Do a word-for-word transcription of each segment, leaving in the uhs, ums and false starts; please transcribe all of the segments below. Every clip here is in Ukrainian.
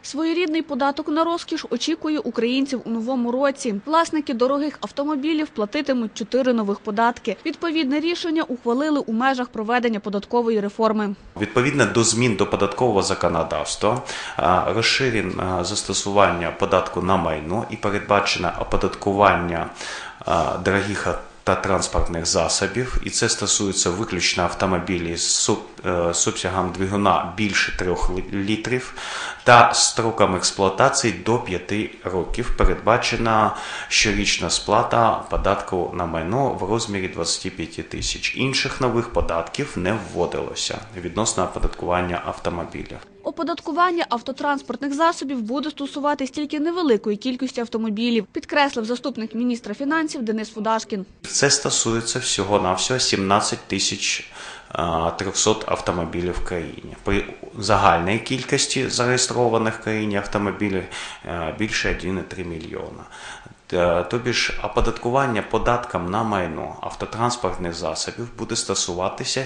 Своєрідний податок на розкіш очікує українців у новому році. Власники дорогих автомобілів платитимуть чотири нових податки. Відповідне рішення ухвалили у межах проведення податкової реформи. Відповідно до змін до податкового законодавства розширено застосування податку на майно і передбачено оподаткування дорогих та транспортних засобів, і це стосується виключно автомобілів з обсягом двигуна більше трьох літрів та строком експлуатації до п'яти років. Передбачена щорічна сплата податку на майно в розмірі двадцять п'ять тисяч. Інших нових податків не вводилося відносно оподаткування автомобілів. Оподаткування автотранспортних засобів буде стосуватись тільки невеликої кількості автомобілів, підкреслив заступник міністра фінансів Денис Фудашкін. Це стосується всього-навсього сімнадцять тисяч трьохсот автомобілів в країні. При загальній кількості зареєстрованих в країні автомобілів більше один цілих три мільйона. Тобі ж оподаткування податком на майно автотранспортних засобів буде стосуватися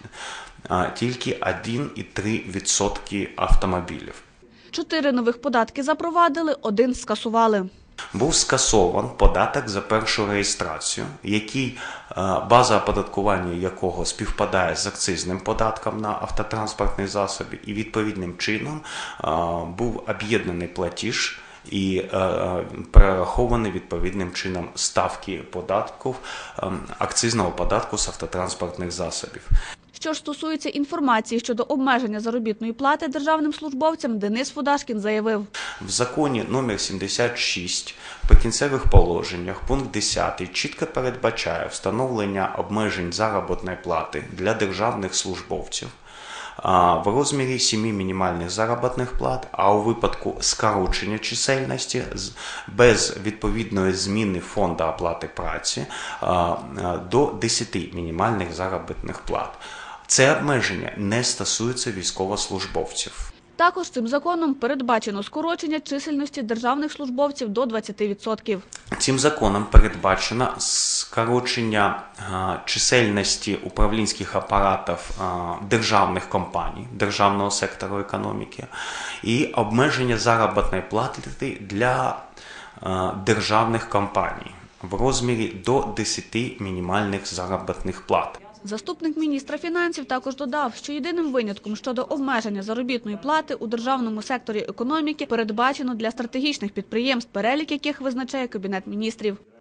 тільки один цілих три десятих відсотка автомобілів. Чотири нових податки запровадили, один скасували. Був скасован податок за першу реєстрацію, який, база оподаткування якого співпадає з акцизним податком на автотранспортні засоби, і відповідним чином був об'єднаний платіж і перераховані відповідним чином ставки податків, акцизного податку з автотранспортних засобів. Що ж стосується інформації щодо обмеження заробітної плати державним службовцям, Денис Фудашкін заявив. В законі номер сімдесят шість в прикінцевих положеннях пункт десятий чітко передбачає встановлення обмежень заробітної плати для державних службовців в розмірі семи мінімальних заробітних плат, а у випадку скорочення чисельності без відповідної зміни фонду оплати праці до десяти мінімальних заробітних плат. Це обмеження не стосується військовослужбовців. Також цим законом передбачено скорочення чисельності державних службовців до двадцяти відсотків. Цим законом передбачено скорочення чисельності управлінських апаратів державних компаній, державного сектору економіки і обмеження заробітної плати для державних компаній в розмірі до десяти мінімальних заробітних плат. Заступник міністра фінансів також додав, що єдиним винятком щодо обмеження заробітної плати у державному секторі економіки передбачено для стратегічних підприємств, перелік яких визначає Кабінет міністрів.